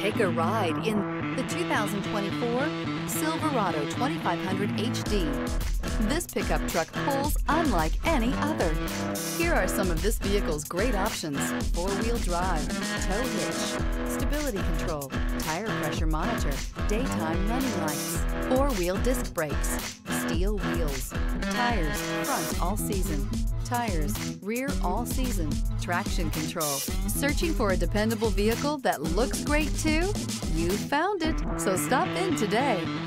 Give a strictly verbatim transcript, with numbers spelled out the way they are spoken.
Take a ride in the two thousand twenty-four Silverado twenty-five hundred H D. This pickup truck pulls unlike any other. Here are some of this vehicle's great options: four-wheel drive, tow hitch, stability control, tire pressure monitor, daytime running lights, four-wheel disc brakes, steel wheels, tires front all season, tires rear all season, traction control. Searching for a dependable vehicle that looks great too? You found it, so stop in today.